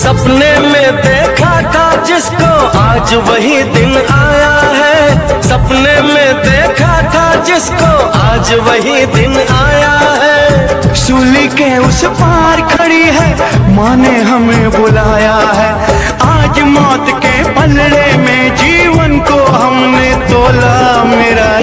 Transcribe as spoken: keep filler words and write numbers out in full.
सपने में देखा था जिसको आज वही दिन आया है। सपने में देखा था जिसको आज वही दिन आया है। सूली के उस पार खड़ी है, माँ ने हमें बुलाया है। आज मौत के पलड़े में जीवन को हमने तोला, मेरा